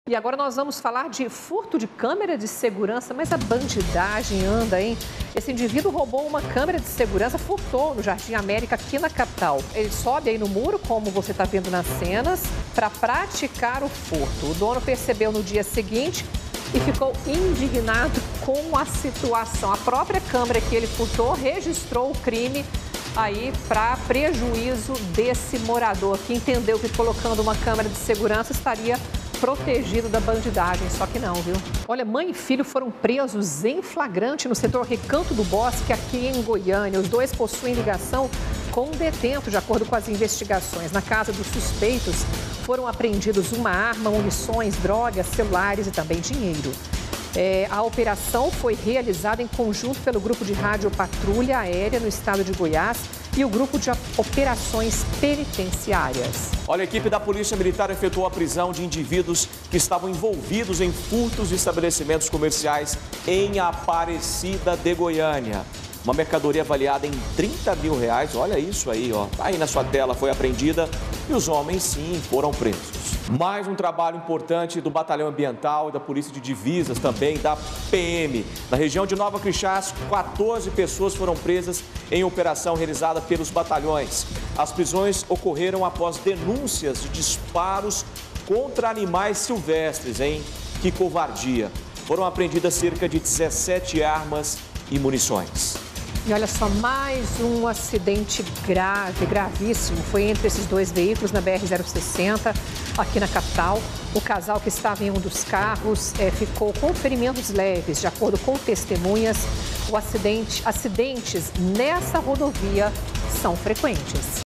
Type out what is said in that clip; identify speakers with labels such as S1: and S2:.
S1: E agora nós vamos falar de furto de câmera de segurança, mas a bandidagem anda, hein? Esse indivíduo roubou uma câmera de segurança, furtou no Jardim América, aqui na capital. Ele sobe aí no muro, como você está vendo nas cenas, para praticar o furto. O dono percebeu no dia seguinte e ficou indignado com a situação. A própria câmera que ele furtou registrou o crime aí para prejuízo desse morador, que entendeu que colocando uma câmera de segurança estaria protegido da bandidagem, só que não, viu? Olha, mãe e filho foram presos em flagrante no setor Recanto do Bosque, aqui em Goiânia. Os dois possuem ligação com um detento, de acordo com as investigações. Na casa dos suspeitos foram apreendidos uma arma, munições, drogas, celulares e também dinheiro. A operação foi realizada em conjunto pelo Grupo de Rádio Patrulha Aérea no estado de Goiás e o Grupo de Operações Penitenciárias.
S2: Olha, a equipe da Polícia Militar efetuou a prisão de indivíduos que estavam envolvidos em furtos de estabelecimentos comerciais em Aparecida de Goiânia. Uma mercadoria avaliada em R$30 mil, olha isso aí, ó. Aí na sua tela foi apreendida e os homens, sim, foram presos. Mais um trabalho importante do Batalhão Ambiental e da Polícia de Divisas, também da PM. Na região de Nova Crixás, 14 pessoas foram presas em operação realizada pelos batalhões. As prisões ocorreram após denúncias de disparos contra animais silvestres, hein? Que covardia! Foram apreendidas cerca de 17 armas e munições.
S1: E olha só, mais um acidente gravíssimo, foi entre esses dois veículos na BR-060, aqui na capital. O casal que estava em um dos carros ficou com ferimentos leves. De acordo com testemunhas, acidentes nessa rodovia são frequentes.